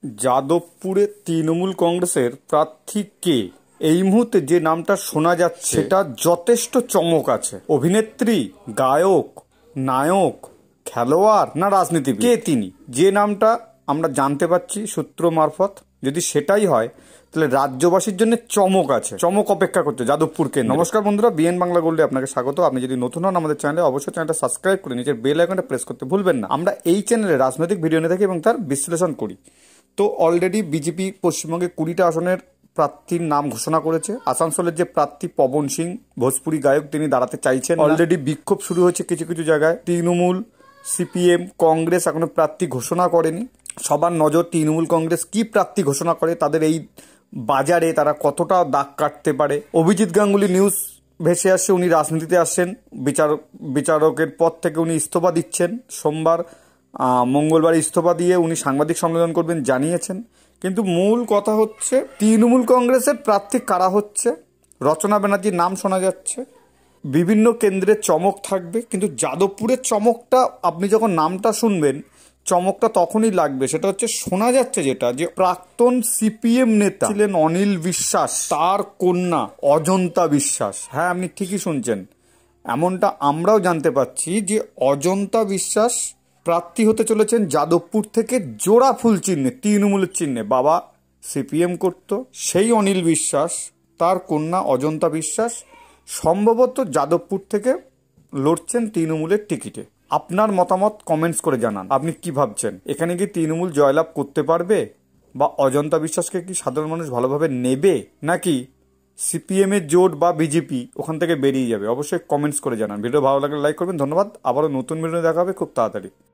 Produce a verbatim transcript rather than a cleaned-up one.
যাদবপুরে তৃণমূল কংগ্রেসের প্রার্থী কে? এই মুহূর্তে যে নামটা শোনা যাচ্ছে সেটা যথেষ্ট চমক আছে। অভিনেত্রী, গায়ক, নায়ক, খেলোয়াড় না রাজনীতিবিদ? কে তিনি? যে নামটা আমরা জানতে পাচ্ছি সূত্র মারফত, যদি সেটাই হয় তাহলে রাজ্যবাসীর জন্য চমক আছে, চমক অপেক্ষা করছে যাদবপুর কেন্দ্রে। নমস্কার বন্ধুরা, বিএন বাংলা গোল্ডে আপনাকে স্বাগত। আপনি যদি নতুন হন আমাদের চ্যানেলে, অবশ্যই চ্যানেলটা সাবস্ক্রাইব করে নিজের বেল আইকনটা প্রেস করতে ভুলবেন না। আমরা এই চ্যানেলে রাজনৈতিক ভিডিও নিয়ে থাকি এবং তার বিশ্লেষণ করি। তো অলরেডি বিজেপি পশ্চিমবঙ্গে কুড়িটা আসনের প্রার্থীর নাম ঘোষণা করেছে। আসানসোলের যে প্রার্থী পবন সিং, ভোজপুরি গায়ক, তিনি দাঁড়াতে চাইছেন। অলরেডি বিক্ষোভ শুরু হয়েছে কিছু কিছু জায়গায়। তৃণমূল, সিপিএম, কংগ্রেস এখনো প্রার্থী ঘোষণা করেনি। সবার নজর তৃণমূল কংগ্রেস কি প্রার্থী ঘোষণা করে, তাদের এই বাজারে তারা কতটা দাগ কাটতে পারে। অভিজিৎ গাঙ্গুলি নিউজ ভেসে আসছে, উনি রাজনীতিতে আসছেন, বিচার বিচারকের পদ থেকে উনি ইস্তফা দিচ্ছেন। সোমবার মঙ্গলবার ইস্তফা দিয়ে উনি সাংবাদিক সম্মেলন করবেন জানিয়েছেন। কিন্তু মূল কথা হচ্ছে তৃণমূল কংগ্রেসের প্রার্থী কারা হচ্ছে। রচনা ব্যানার্জির নাম শোনা যাচ্ছে। বিভিন্ন কেন্দ্রে চমক থাকবে, কিন্তু যাদবপুরের চমকটা আপনি যখন নামটা শুনবেন চমকটা তখনই লাগবে। সেটা হচ্ছে শোনা যাচ্ছে যেটা, যে প্রাক্তন সিপিএম নেতা ছিলেন অনিল বিশ্বাস, তার কন্যা অজন্তা বিশ্বাস। হ্যাঁ, আপনি ঠিকই শুনছেন। এমনটা আমরাও জানতে পাচ্ছি যে অজন্তা বিশ্বাস প্রার্থী হতে চলেছেন যাদবপুর থেকে জোড়া ফুল চিহ্নে, তৃণমূলের চিহ্নে। বাবা সিপিএম করত, সেই অনিল বিশ্বাস, তার কন্যা অজন্তা বিশ্বাস সম্ভবত যাদবপুর থেকে লড়ছেন তৃণমূলের টিকিটে। আপনার মতামত কমেন্টস করে জানান। আপনি কি ভাবছেন, এখানে কি তৃণমূল জয়লাভ করতে পারবে, বা অজন্তা বিশ্বাসকে কি সাধারণ মানুষ ভালোভাবে নেবে, নাকি সিপিএম এর জোট বা বিজেপি ওখান থেকে বেরিয়ে যাবে? অবশ্যই কমেন্টস করে জানান। ভিডিও ভালো লাগলে লাইক করবেন। ধন্যবাদ। আবারও নতুন ভিডিও দেখা হবে খুব তাড়াতাড়ি।